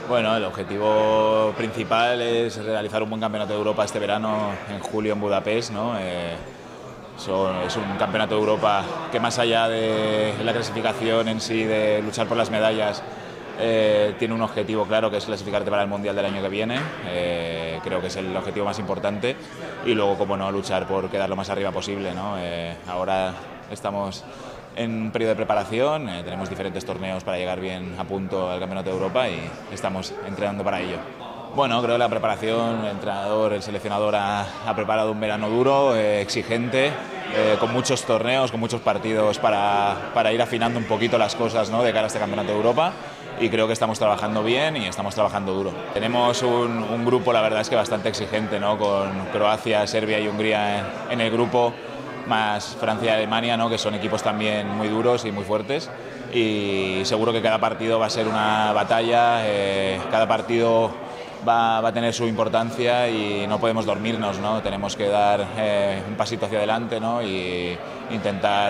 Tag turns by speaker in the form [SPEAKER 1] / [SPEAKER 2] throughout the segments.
[SPEAKER 1] Bueno, el objetivo principal es realizar un buen campeonato de Europa este verano en julio en Budapest, ¿no? Es un campeonato de Europa que, más allá de la clasificación en sí, de luchar por las medallas, tiene un objetivo claro, que es clasificarte para el Mundial del año que viene. Creo que es el objetivo más importante, y luego, como no, luchar por quedar lo más arriba posible, ¿no? Ahora estamos en un periodo de preparación, tenemos diferentes torneos para llegar bien a punto al Campeonato de Europa y estamos entrenando para ello. Bueno, creo que la preparación, el entrenador, el seleccionador ha preparado un verano duro, exigente, con muchos torneos, con muchos partidos para ir afinando un poquito las cosas, ¿no?, de cara a este Campeonato de Europa, y creo que estamos trabajando bien y estamos trabajando duro. Tenemos un grupo, la verdad es que bastante exigente, ¿no?, con Croacia, Serbia y Hungría en el grupo, más Francia y Alemania, ¿no?, que son equipos también muy duros y muy fuertes, y seguro que cada partido va a ser una batalla, cada partido va a tener su importancia y no podemos dormirnos, ¿no? Tenemos que dar un pasito hacia adelante, ¿no?, y intentar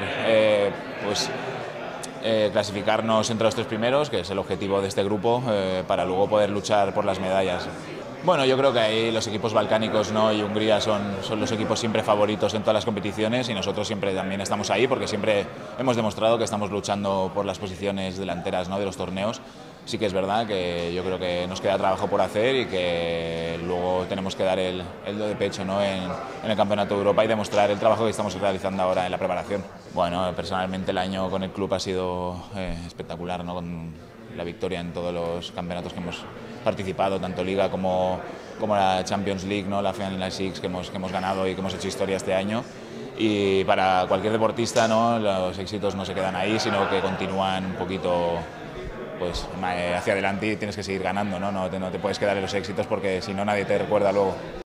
[SPEAKER 1] clasificarnos entre los tres primeros, que es el objetivo de este grupo, para luego poder luchar por las medallas. Bueno, yo creo que ahí los equipos balcánicos, ¿no?, y Hungría son los equipos siempre favoritos en todas las competiciones, y nosotros siempre también estamos ahí porque siempre hemos demostrado que estamos luchando por las posiciones delanteras, ¿no?, de los torneos. Sí que es verdad que yo creo que nos queda trabajo por hacer y que luego tenemos que dar el do de pecho, ¿no?, en el Campeonato de Europa y demostrar el trabajo que estamos realizando ahora en la preparación. Bueno, personalmente el año con el club ha sido espectacular, ¿no?, con la victoria en todos los campeonatos que hemos participado, tanto Liga como la Champions League, ¿no?, la Final Six que hemos ganado y que hemos hecho historia este año. Y para cualquier deportista, ¿no?, los éxitos no se quedan ahí, sino que continúan un poquito, pues, hacia adelante, y tienes que seguir ganando, ¿no? No te puedes quedar en los éxitos porque si no, nadie te recuerda luego.